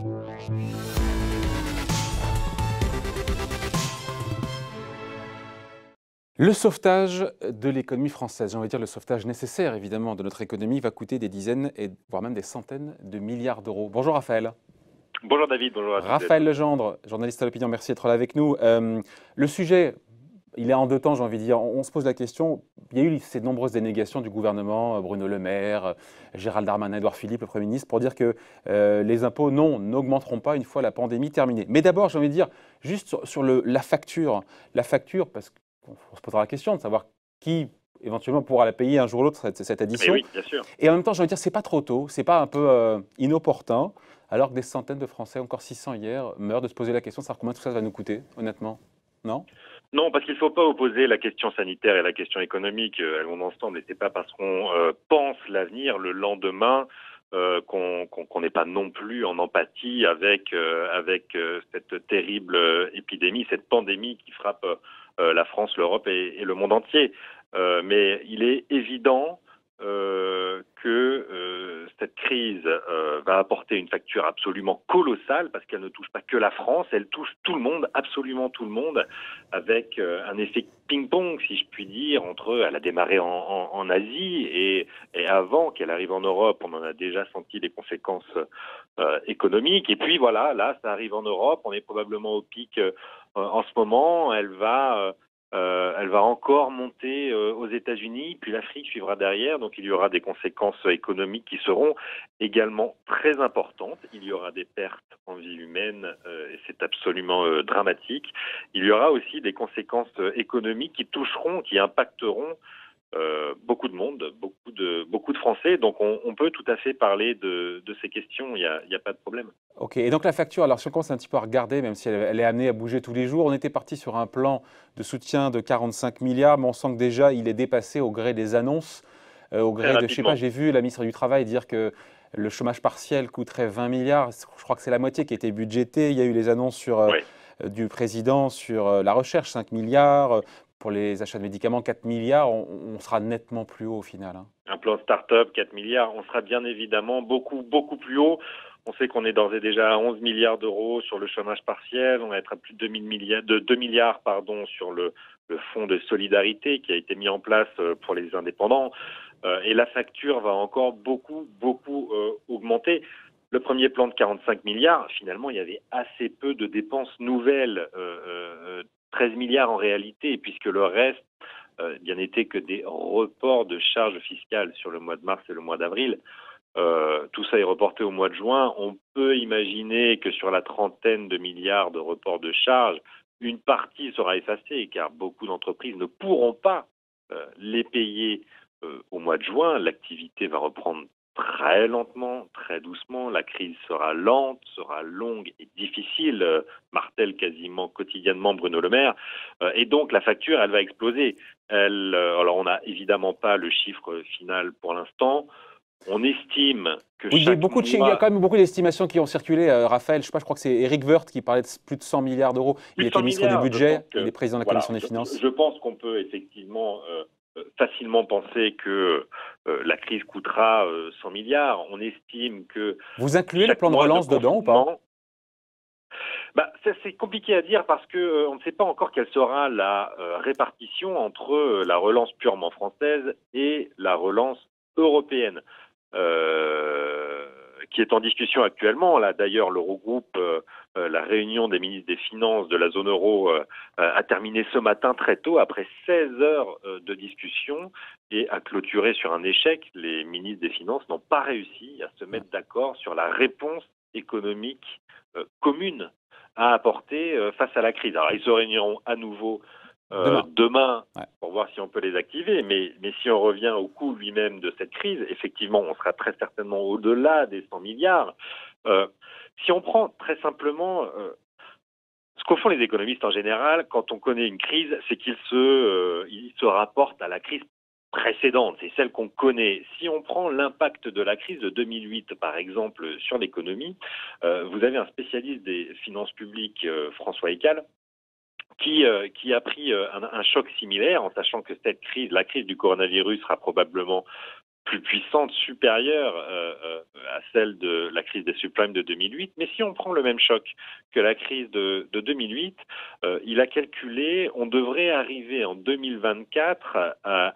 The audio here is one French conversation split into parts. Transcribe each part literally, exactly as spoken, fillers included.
Le sauvetage de l'économie française, j'ai envie de dire le sauvetage nécessaire évidemment de notre économie, va coûter des dizaines et voire même des centaines de milliards d'euros. Bonjour Raphaël. Bonjour David, bonjour à toutes et à Raphaël tous. Legendre, journaliste à l'Opinion, merci d'être là avec nous. Euh, le sujet, il est en deux temps, j'ai envie de dire. On, on se pose la question, il y a eu ces nombreuses dénégations du gouvernement, Bruno Le Maire, Gérald Darmanin, Édouard Philippe, le Premier ministre, pour dire que euh, les impôts, non, n'augmenteront pas une fois la pandémie terminée. Mais d'abord, j'ai envie de dire, juste sur, sur le, la facture, la facture, parce qu'on se posera la question de savoir qui éventuellement pourra la payer un jour ou l'autre, cette, cette addition. Mais oui, bien sûr. Et en même temps, j'ai envie de dire, c'est pas trop tôt, c'est pas un peu euh, inopportun, alors que des centaines de Français, encore six cents hier, meurent de se poser la question de savoir combien tout ça va nous coûter, honnêtement. Non? Non, parce qu'il ne faut pas opposer la question sanitaire et la question économique. Elles vont ensemble, et c'est pas parce qu'on euh, pense l'avenir le lendemain euh, qu'on qu'on, qu'on n'est pas non plus en empathie avec euh, avec euh, cette terrible euh, épidémie, cette pandémie qui frappe euh, la France, l'Europe et, et le monde entier. Euh, mais il est évident euh, que euh, cette crise euh, va apporter une facture absolument colossale parce qu'elle ne touche pas que la France, elle touche tout le monde, absolument tout le monde, avec euh, un effet ping-pong, si je puis dire, entre, elle a démarré en, en, en Asie et, et avant qu'elle arrive en Europe, on en a déjà senti les conséquences euh, économiques. Et puis voilà, là, ça arrive en Europe, on est probablement au pic euh, en ce moment, elle va... Euh, Euh, elle va encore monter euh, aux États-Unis, puis l'Afrique suivra derrière. Donc il y aura des conséquences économiques qui seront également très importantes. Il y aura des pertes en vie humaine euh, et c'est absolument euh, dramatique. Il y aura aussi des conséquences euh, économiques qui toucheront, qui impacteront euh, beaucoup de monde, beaucoup de, beaucoup de Français. Donc on, on peut tout à fait parler de, de ces questions, il n'y a, il y a pas de problème. Ok, et donc la facture, alors si on commence un petit peu à regarder, même si elle, elle est amenée à bouger tous les jours, on était parti sur un plan de soutien de quarante-cinq milliards, mais on sent que déjà il est dépassé au gré des annonces, euh, au gré de, je sais pas, j'ai vu la ministre du Travail dire que le chômage partiel coûterait vingt milliards, je crois que c'est la moitié qui a été budgétée, il y a eu les annonces sur, euh, Oui. du président sur euh, la recherche, cinq milliards, pour les achats de médicaments, quatre milliards, on, on sera nettement plus haut au final. Hein. Un plan start-up, quatre milliards, on sera bien évidemment beaucoup, beaucoup plus haut. On sait qu'on est d'ores et déjà à onze milliards d'euros sur le chômage partiel, on va être à plus de deux milliards, de deux milliards pardon, sur le, le fonds de solidarité qui a été mis en place pour les indépendants. Euh, et la facture va encore beaucoup, beaucoup euh, augmenter. Le premier plan de quarante-cinq milliards, finalement, il y avait assez peu de dépenses nouvelles, euh, euh, treize milliards en réalité, puisque le reste, euh, bien n'était que des reports de charges fiscales sur le mois de mars et le mois d'avril. Euh, tout ça est reporté au mois de juin. On peut imaginer que sur la trentaine de milliards de reports de charges, une partie sera effacée, car beaucoup d'entreprises ne pourront pas euh, les payer euh, au mois de juin. L'activité va reprendre très lentement, très doucement. La crise sera lente, sera longue et difficile, euh, martèle quasiment quotidiennement Bruno Le Maire. Euh, et donc la facture, elle va exploser. Elle, euh, alors on n'a évidemment pas le chiffre final pour l'instant. On estime que oui, chaque il y a, beaucoup de, mois... il y a quand même beaucoup d'estimations qui ont circulé. Euh, Raphaël, je sais pas, je crois que c'est Éric Woerth qui parlait de plus de cent milliards d'euros. Il était ministre du Budget, que, il est président de la voilà, Commission des je, Finances. Je pense qu'on peut effectivement euh, facilement penser que euh, la crise coûtera euh, cent milliards. On estime que... Vous incluez le plan de relance de dedans ou pas? Bah, c'est compliqué à dire parce que euh, on ne sait pas encore quelle sera la euh, répartition entre euh, la relance purement française et la relance européenne. Euh, qui est en discussion actuellement. Là, d'ailleurs, l'Eurogroupe, euh, euh, la réunion des ministres des Finances de la zone euro euh, a terminé ce matin très tôt, après seize heures euh, de discussion, et a clôturé sur un échec. Les ministres des Finances n'ont pas réussi à se mettre d'accord sur la réponse économique euh, commune à apporter euh, face à la crise. Alors, ils se réuniront à nouveau Euh, demain, demain ouais. pour voir si on peut les activer. Mais, mais si on revient au coût lui-même de cette crise, effectivement, on sera très certainement au-delà des cent milliards. Euh, si on prend très simplement euh, ce qu'au font les économistes en général, quand on connaît une crise, c'est qu'ils se, euh, ils se rapportent à la crise précédente, c'est celle qu'on connaît. Si on prend l'impact de la crise de deux mille huit, par exemple, sur l'économie, euh, vous avez un spécialiste des finances publiques, euh, François Eccal, Qui, euh, qui a pris euh, un, un choc similaire en sachant que cette crise, la crise du coronavirus sera probablement plus puissante, supérieure euh, euh, à celle de la crise des subprimes de deux mille huit. Mais si on prend le même choc que la crise de, de deux mille huit, euh, il a calculé, on devrait arriver en deux mille vingt-quatre à,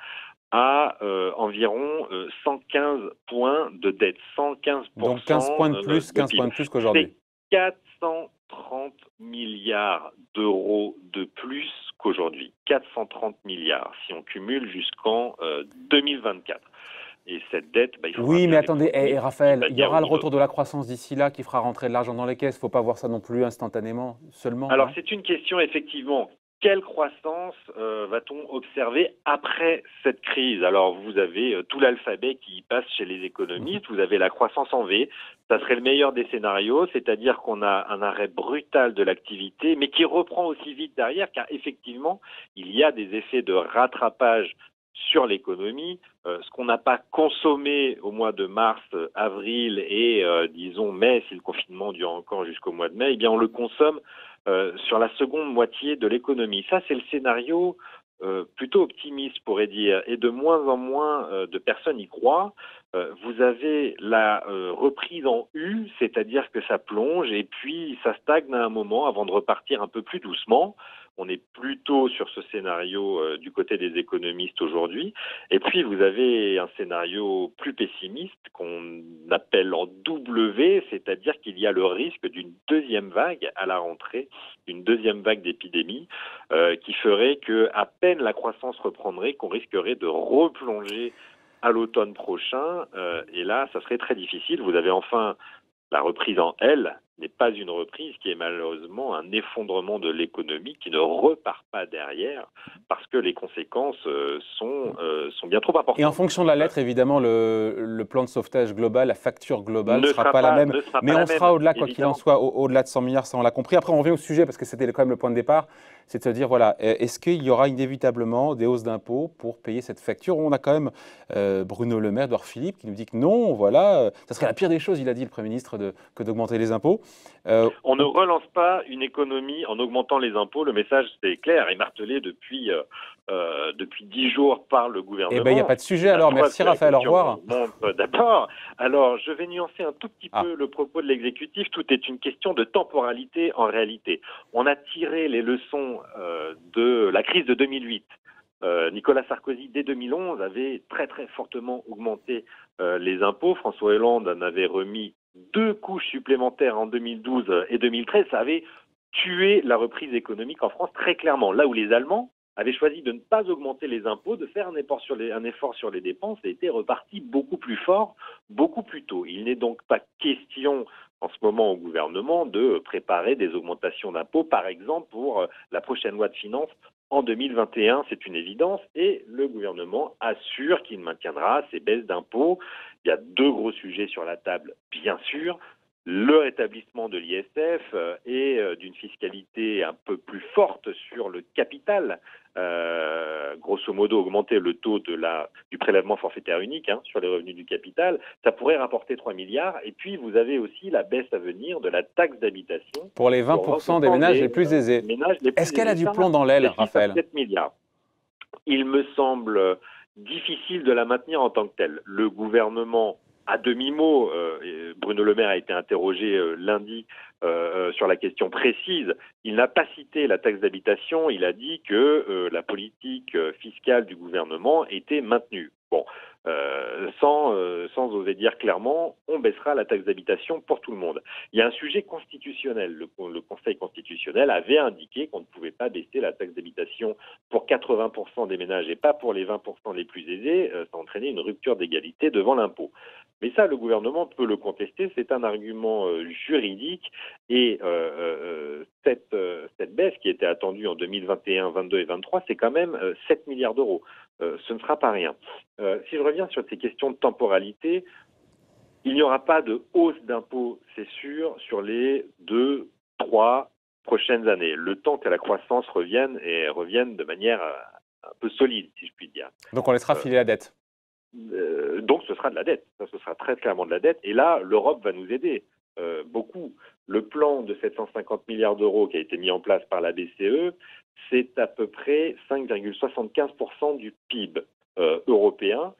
à euh, environ euh, cent quinze points de dette, Donc quinze cent quinze pour cent points de euh, plus, de quinze P I B. points de plus qu'aujourd'hui. C'est quatre cent trente milliards d'euros de plus qu'aujourd'hui. quatre cent trente milliards si on cumule jusqu'en euh, deux mille vingt-quatre. Et cette dette, bah, il faudra Oui, mais bien attendez, eh, l'économie eh, qui Raphaël, va il y tenir au aura le niveau. retour de la croissance d'ici là qui fera rentrer de l'argent dans les caisses. Il ne faut pas voir ça non plus instantanément, seulement, Alors non? c'est une question effectivement. Quelle croissance euh, va-t-on observer après cette crise? Alors vous avez euh, tout l'alphabet qui passe chez les économistes, vous avez la croissance en V, ça serait le meilleur des scénarios, c'est-à-dire qu'on a un arrêt brutal de l'activité, mais qui reprend aussi vite derrière, car effectivement, il y a des effets de rattrapage sur l'économie. Euh, ce qu'on n'a pas consommé au mois de mars, avril et euh, disons mai, si le confinement dure encore jusqu'au mois de mai, eh bien on le consomme euh, sur la seconde moitié de l'économie. Ça, c'est le scénario euh, plutôt optimiste, pourrait dire, et de moins en moins euh, de personnes y croient. Euh, vous avez la euh, reprise en U, c'est-à-dire que ça plonge et puis ça stagne à un moment avant de repartir un peu plus doucement. On est plutôt sur ce scénario euh, du côté des économistes aujourd'hui. Et puis, vous avez un scénario plus pessimiste qu'on appelle en W, c'est-à-dire qu'il y a le risque d'une deuxième vague à la rentrée, une deuxième vague d'épidémie, euh, qui ferait que, à peine la croissance reprendrait, qu'on risquerait de replonger à l'automne prochain. Euh, et là, ça serait très difficile. Vous avez enfin la reprise en L n'est pas une reprise, qui est malheureusement un effondrement de l'économie qui ne repart pas derrière parce que les conséquences euh, sont, euh, sont bien trop Et en importantes. fonction de la lettre, évidemment, le, le plan de sauvetage global, la facture globale ne Ne sera sera pas la pas, même, ne sera mais pas la on sera même, au-delà, quoi qu'il en évidemment. soit, au- au-delà de cent milliards, ça on l'a compris. Après, on revient au sujet, parce que c'était quand même le point de départ, c'est de se dire, voilà, euh, est-ce qu'il y aura inévitablement des hausses d'impôts pour payer cette facture? On a quand même euh, Bruno Le Maire, Edouard Philippe, qui nous dit que non, voilà, euh, ça serait la pire des choses, il a dit, le Premier ministre, de- que d'augmenter les impôts. Euh, On ne on- relance pas une économie en augmentant les impôts. Le message, c'est clair et martelé depuis euh, euh, depuis dix jours par le eh bien, il n'y a gouvernement. pas de C'est sujet la alors. preuve Merci que la Raphaël, au question revoir. monte d'abord. Alors, je vais nuancer un tout petit Ah, peu le propos de l'exécutif. Tout est une question de temporalité en réalité. On a tiré les leçons euh, de la crise de deux mille huit. Euh, Nicolas Sarkozy, dès deux mille onze, avait très très fortement augmenté euh, les impôts. François Hollande en avait remis deux couches supplémentaires en deux mille douze et deux mille treize. Ça avait tué la reprise économique en France très clairement. Là où les Allemands avaient choisi de ne pas augmenter les impôts, de faire un effort sur les, un effort sur les dépenses, et étaient repartis beaucoup plus fort, beaucoup plus tôt. Il n'est donc pas question en ce moment au gouvernement de préparer des augmentations d'impôts, par exemple pour la prochaine loi de finances en deux mille vingt et un, c'est une évidence, et le gouvernement assure qu'il maintiendra ces baisses d'impôts. Il y a deux gros sujets sur la table, bien sûr. Le rétablissement de l'I S F euh, et euh, d'une fiscalité un peu plus forte sur le capital, euh, grosso modo augmenter le taux de la, du prélèvement forfaitaire unique hein, sur les revenus du capital, ça pourrait rapporter trois milliards. Et puis vous avez aussi la baisse à venir de la taxe d'habitation pour les vingt pour pour cent des ménages des les plus euh, aisés. ménages les Est-ce plus qu'elle a aisés. du Ça plomb dans l'aile, rapporterait six à Raphaël? sept milliards. Il me semble difficile de la maintenir en tant que telle. Le gouvernement, à demi-mot, euh, Bruno Le Maire a été interrogé euh, lundi euh, sur la question précise. Il n'a pas cité la taxe d'habitation, il a dit que euh, la politique fiscale du gouvernement était maintenue. Bon, euh, sans, euh, sans oser dire clairement, on baissera la taxe d'habitation pour tout le monde. Il y a un sujet constitutionnel. Le, le Conseil constitutionnel avait indiqué qu'on ne pouvait pas baisser la taxe d'habitation pour quatre-vingts pour cent des ménages et pas pour les vingt pour cent les plus aisés. Euh, ça entraînait une rupture d'égalité devant l'impôt. Mais ça, le gouvernement peut le contester, c'est un argument euh, juridique et euh, euh, cette, euh, cette baisse qui était attendue en deux mille vingt et un, vingt-deux et vingt-trois, c'est quand même euh, sept milliards d'euros. Euh, ce ne sera pas rien. Euh, si je reviens sur ces questions de temporalité, il n'y aura pas de hausse d'impôts, c'est sûr, sur les deux, trois prochaines années, le temps que la croissance revienne et revienne de manière euh, un peu solide, si je puis dire. Donc on laissera Euh, filer la dette. euh, donc ce sera de la dette, ça ce sera très clairement de la dette. Et là, l'Europe va nous aider euh, beaucoup. Le plan de sept cent cinquante milliards d'euros qui a été mis en place par la B C E, c'est à peu près cinq virgule soixante-quinze pour cent du P I B euh, européen.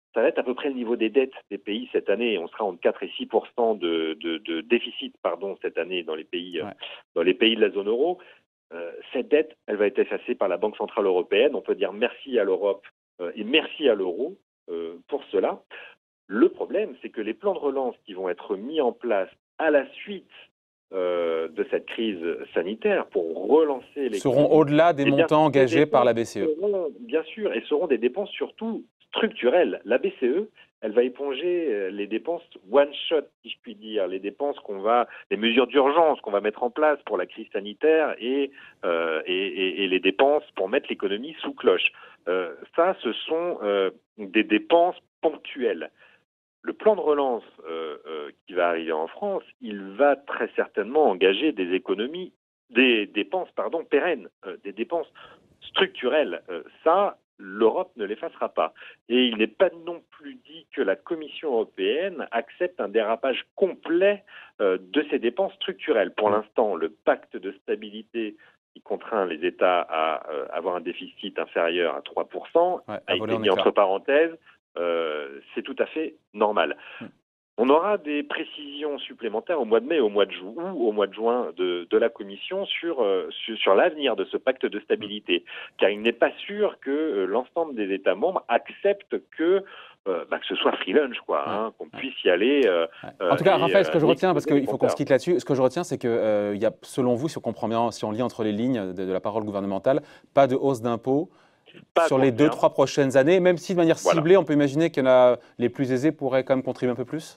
ça va être à peu près le niveau des dettes des pays cette année. On sera entre quatre et six pour cent de, de, de déficit pardon, cette année dans les pays, Ouais. dans les pays de la zone euro. Euh, cette dette, elle va être effacée par la Banque centrale européenne. On peut dire merci à l'Europe euh, et merci à l'euro euh, pour cela. Le problème, c'est que les plans de relance qui vont être mis en place à la suite euh, de cette crise sanitaire pour relancer l'économie seront au-delà des eh bien, montants engagés par la B dépenses C E. seront, bien sûr, et seront des dépenses surtout structurelles. La B C E, elle va éponger les dépenses one shot, si je puis dire, les dépenses qu'on va, les mesures d'urgence qu'on va mettre en place pour la crise sanitaire et, euh, et, et, et les dépenses pour mettre l'économie sous cloche. Euh, ça, ce sont euh, des dépenses ponctuelles. Le plan de relance euh, euh, qui va arriver en France, il va très certainement engager des économies, des dépenses, pardon, pérennes, euh, des dépenses structurelles. Euh, ça, l'Europe ne l'effacera pas. Et il n'est pas non plus dit que la Commission européenne accepte un dérapage complet euh, de ces dépenses structurelles. Pour l'instant, le pacte de stabilité qui contraint les États à euh, avoir un déficit inférieur à trois pour cent Ouais, a à voler été en mis éclats. entre parenthèses. Euh, c'est tout à fait normal. Hmm. On aura des précisions supplémentaires au mois de mai, au mois de juin ou au mois de juin de, de la Commission sur, euh, sur, sur l'avenir de ce pacte de stabilité, car il n'est pas sûr que euh, l'ensemble des États membres acceptent que, euh, bah, que ce soit free lunch, quoi, Ouais, hein, qu'on ouais. puisse y aller. Euh, Ouais. En tout cas, et, Raphaël, ce que je euh, retiens, parce exposer les qu'il faut qu'on se compteurs. quitte là-dessus, ce que je retiens, c'est que euh, il y a, selon vous, si on comprend bien, si on lit entre les lignes de, de la parole gouvernementale, pas de hausse d'impôts Pas à sur court les deux, terme. trois prochaines années, même si de manière Voilà. ciblée, on peut imaginer qu'il y en a les plus aisés pourraient quand même contribuer un peu plus.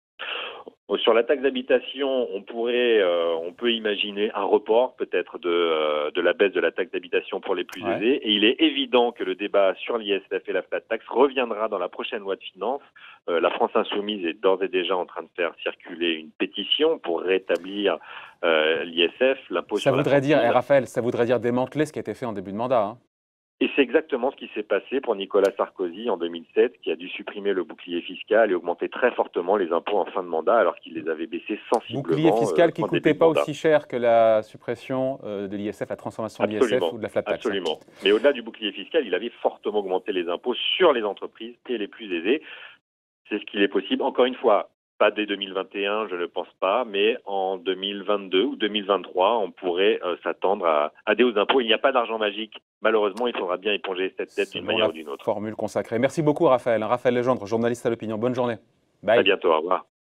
Sur la taxe d'habitation, on pourrait, euh, on peut imaginer un report peut-être de, euh, de la baisse de la taxe d'habitation pour les plus Ouais. aisés. Et il est évident que le débat sur l'I S F et la flat tax reviendra dans la prochaine loi de finances. Euh, la France insoumise est d'ores et déjà en train de faire circuler une pétition pour rétablir euh, l'I S F, l'impôt Ça sur la voudrait dire, fortune. eh, Raphaël, ça voudrait dire démanteler ce qui a été fait en début de mandat. Hein. Et c'est exactement ce qui s'est passé pour Nicolas Sarkozy en deux mille sept, qui a dû supprimer le bouclier fiscal et augmenter très fortement les impôts en fin de mandat, alors qu'il les avait baissés sensiblement. Bouclier fiscal euh, qui en ne début coûtait de pas mandat. aussi cher que la suppression euh, de l'I S F, la transformation de l'I S F Absolument, ou de la flat tax. absolument. Mais au-delà du bouclier fiscal, il avait fortement augmenté les impôts sur les entreprises et les plus aisés. C'est ce qu'il est possible. Encore une fois, pas dès deux mille vingt et un, je ne pense pas, mais en deux mille vingt-deux ou deux mille vingt-trois, on pourrait euh, s'attendre à, à des hausses d'impôts. Il n'y a pas d'argent magique. Malheureusement, il faudra bien éponger cette dette d'une Selon manière la ou d'une autre. formule consacrée. Merci beaucoup, Raphaël. Raphaël Legendre, journaliste à l'opinion. Bonne journée. Bye. À bientôt, au revoir.